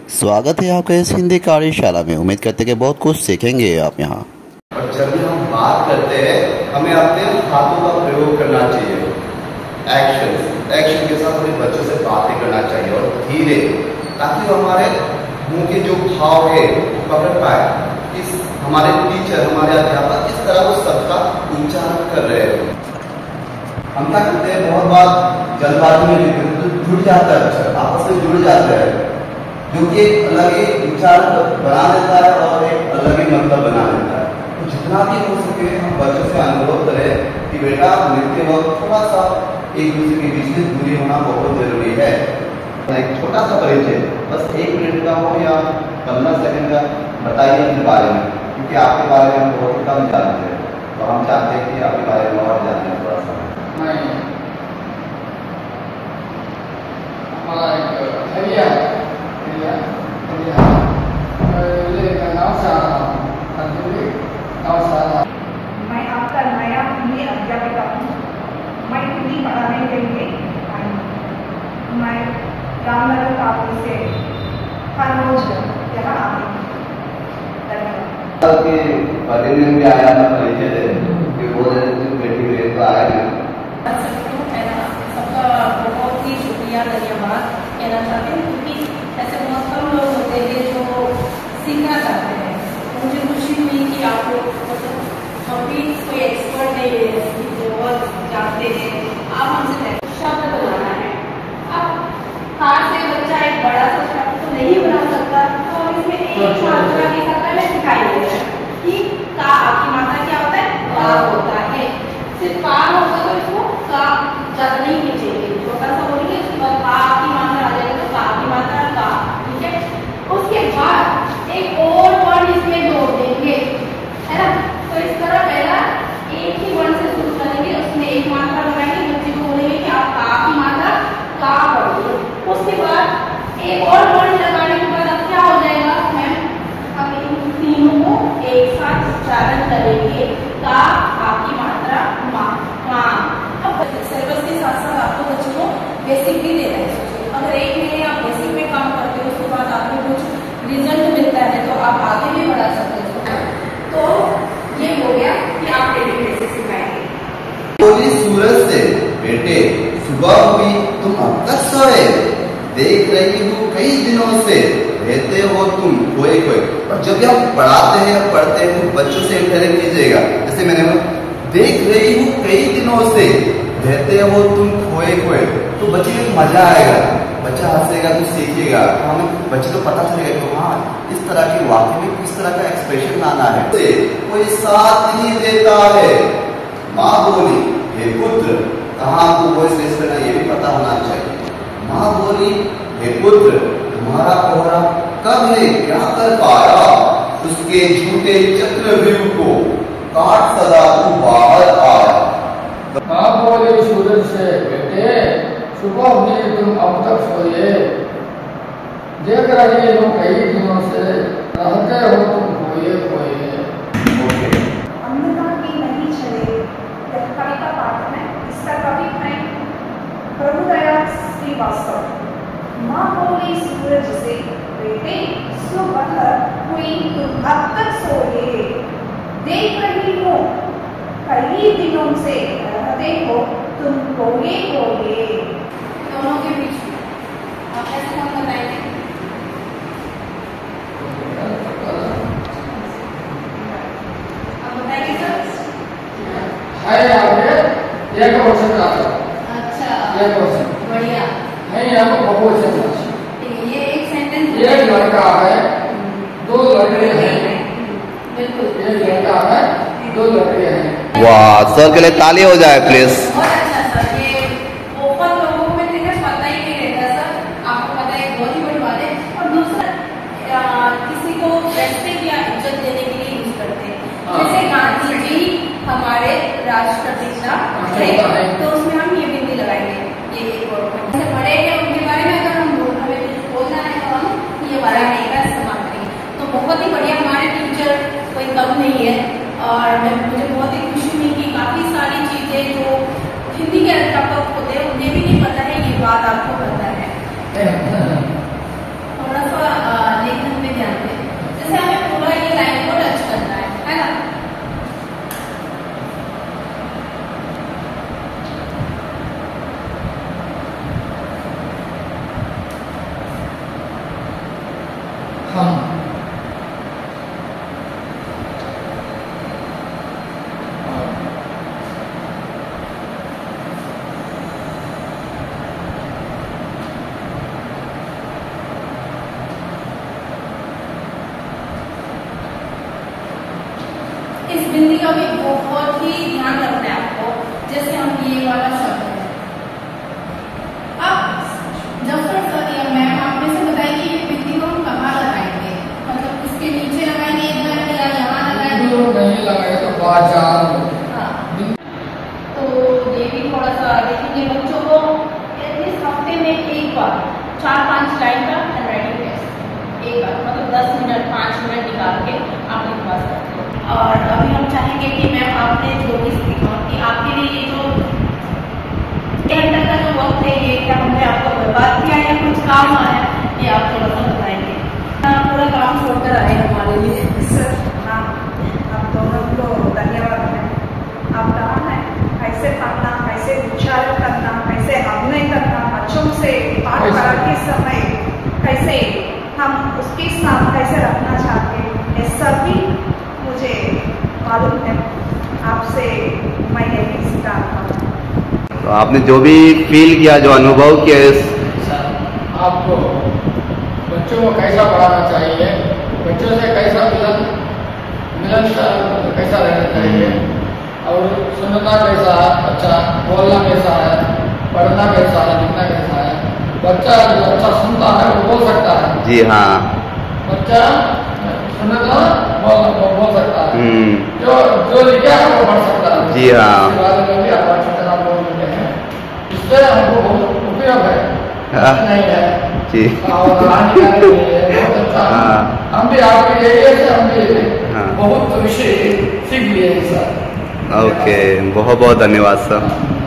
स्वागत है आपका इस हिंदी कार्यशाला में। उम्मीद करते हैं कि बहुत कुछ सीखेंगे आप यहाँ। और जब भी हम बात करते हैं हमें अपने हाथों का प्रयोग करना चाहिए। एक्शन के साथ अपने बच्चों से बातें करना चाहिए और धीरे, ताकि हमारे मुंह के जो भाव है पकड़ पाए। इस हमारे टीचर, हमारे अध्यापक इस तरह वो सबका उच्चारण कर रहे हैं। हम क्या करते हैं, बहुत बार जल्दबाजी में जुड़ जाता है, अक्षर आपस में जुड़ जाते हैं, जो कि एक अलग ही विचार बना देता है और एक अलग ही मतलब बना देता है। तो जितना भी हो सके हम बच्चों से अनुरोध करें कि बेटा लिखते वक्त थोड़ा सा एक दूसरे के बीच में दूरी होना बहुत जरूरी है। एक छोटा सा परिचय, बस 1 मिनट का हो या 15 सेकंड का, बताइए अपने बारे में, क्योंकि आपके बारे में हम बहुत कम जानते हैं, तो हम चाहते हैं कि आपके बारे में और जाने थोड़ा सा। हमारा एक भैया मैं आपका नया हिंदी अध्यापिका हूँ। मैं हिंदी पढ़ाने के लिए आई हूँ। मैं रामनगर काफी से हर रोज यहाँ आती हूँ। धन्यवाद। के बारे में भी आया था परिचय दे कि वो बेटी हुए तो आया नहीं। सबका बहुत ही शुक्रिया, धन्यवाद कहना चाहते हैं, क्योंकि ऐसे बहुत कम लोग होते हैं जो सीखना चाहते हैं। मुझे खुशी हुई कि आप लोग हम भी कोई एक्सपर्ट नहीं है जो बहुत जानते हैं। आप हमसे शब्द बनाना है। अब कार से बच्चा एक बड़ा सा शब्द तो नहीं बना सकता, तो इसमें एक मात्रा की शक्ल में सिखाई गई है कि का आपकी मात्रा क्या होता है, का होता है। सिर्फ का होगा तो इसको का ज्यादा नहीं खींचेंगे, छोटा सा बोलेंगे, उसके बाद का की मात्रा आ जाएगा तो का की मात्रा का, ठीक है। उसके बाद एक और वर्ड इसमें जोड़ देंगे, है ना। तो इस तरह पहला एक ही वर्ड से शुरू करेंगे, उसमें एक मात्रा लगाएंगे, बच्चे को बोलेंगे कि आप का की मात्रा का पढ़िए। उसके बाद एक और वर्ड लगाने के बाद अब क्या हो जाएगा, हम इन तीनों को एक साथ उच्चारण करेंगे, का आपकी मात्रा माँ। अब सिलेबस के साथ साथ आपको बच्चों को बेसिक भी देना है। अगर 1 महीने आप बेसिक में काम करते हो, उसके बाद आपको कुछ रिजल्ट मिलता है तो आप आगे भी बढ़ा सकते हो। तो ये हो गया कि आप डेली बेसिस सिखाएंगे। बोली सूरज से, बेटे सुबह हुई तुम अब तक सोए, देख रही हूँ कई दिनों से, रहते हो तुम खोए खोए। और जब हम पढ़ाते हैं या पढ़ते हैं तो बच्चों से इंटरेक्ट कीजिएगा। जैसे मैंने देख रही हूँ कई दिनों से, रहते हो तुम खोए खोए, तो बच्चे को मजा आएगा, बच्चा हंसेगा तो सीखेगा, तो हमें बच्चे को पता चलेगा कि हाँ इस तरह की वाक्य में किस तरह का एक्सप्रेशन लाना है। कोई साथ नहीं देता है। माँ बोली हे पुत्र, कहाँ आपको वॉइस रेस करना ये भी पता होना चाहिए। माँ बोली हे पुत्र, तुम्हारा कोहरा कब है क्या कर पाया, उसके झूठे चक्रव्यूह को काट सदा तू बाहर आया। माँ बोले सूरज से, बेटे सुबह हुई तुम अब तक सोए, देख रहे हो कई दिनों से, रहते हो तुम खोए खोए। अंधकार की नहीं चले, यह कविता पाठ है। इसका कवि है प्रभुदयाल श्रीवास्तव। माँ बोली सूरज से, बेटे सुबह हुई तुम अब तक सोए, देख रही हो कई दिनों से, रहते हो तुम खोए खोए। दोनों के बीच में आप ऐसे काम बताएंगे। आप बताएंगे सर। है आगे एक क्वेश्चन आता। अच्छा, एक क्वेश्चन बढ़िया है। यहाँ पर बहुवचन है। ये एक सेंटेंस, एक लड़का है, 2 लड़के हैं। बिल्कुल, एक लड़का है, 2 लड़के हैं। वाह, सर के लिए ताली हो जाए प्लीज। बहुत अच्छा सर। ये बहुत लोगों को मैं देखा पता ही नहीं रहता सर, आपको पता है, बहुत ही बड़ी बात है। और दूसरा किसी को रेस्पेक्ट या इज्जत देने के लिए यूज करते हैं। जैसे गांधी जी हमारे राष्ट्रपिता है, तो उसमें हम ये बिंदी लगाएंगे, ये एक और जैसे बड़े हैं उनके बारे में अगर हम हमें कुछ बोलना है तो हम ये वाला नहीं का इस्तेमाल करेंगे। तो बहुत ही बढ़िया, हमारे टीचर कोई कम नहीं है। और मुझे बहुत ही खुशी हुई कि काफी सारी चीजें जो हिंदी के अध्यापक होते हैं उन्हें भी नहीं पता है, ये बात आपको पता है। थोड़ा सा हम इस बिंदी का भी बहुत ही ध्यान रखना है आपको। जैसे हम ये वाला शब्द है, अब जफर सर या मैम आप में से बताइए कि ये बिंदी को हम कहाँ लगाएंगे, मतलब इसके नीचे लगाएंगे इधर या यहाँ लगाएंगे? नहीं लगाएंगे तो बाजार। हाँ, तो ये भी थोड़ा सा देखेंगे बच्चों को इस हफ्ते में एक बार 4-5 लाइन का हैंडराइटिंग टेस्ट, एक बार मतलब 10 मिनट 5 मिनट निकाल के आप लिखवा सकते हैं। और अभी हम चाहेंगे कि मैम आपने जो भी सीखा कि आपके लिए ये जो घंटे का जो वक्त है ये क्या हमने आपको बर्बाद किया या कुछ काम आया, ये आप थोड़ा सा बताएंगे। पूरा काम छोड़कर आए हमारे लिए। सर हाँ, आप दोनों को धन्यवाद है। आप कहा है कैसे पढ़ना, कैसे उच्चारण करना, कैसे अभिनय करना, बच्चों से पाठ पढ़ाते समय कैसे हम उसके साथ कैसे रखना चाहते हैं, ये सभी मुझे मालूम है। आपसे मैं यही सीखा। तो आपने जो भी फील किया, जो अनुभव किया, आपको बच्चों को कैसा पढ़ाना चाहिए, बच्चों से कैसा मिलन कैसा रहना चाहिए, और सुनना कैसा है, अच्छा बोलना कैसा है, पढ़ना कैसा है, लिखना कैसा है। बच्चा जो अच्छा सुनता है वो बोल सकता है। जी हाँ। बच्चा सुनना बोल सकता है। जो लिखा है वो पढ़ सकता है। जी हाँ। इससे हमको बहुत उपयोग है। नहीं है जी। बहुत अच्छा। हम भी आपके एरिया से हम भी बहुत विषय सीख लिए सर। ओके, बहुत बहुत धन्यवाद सर।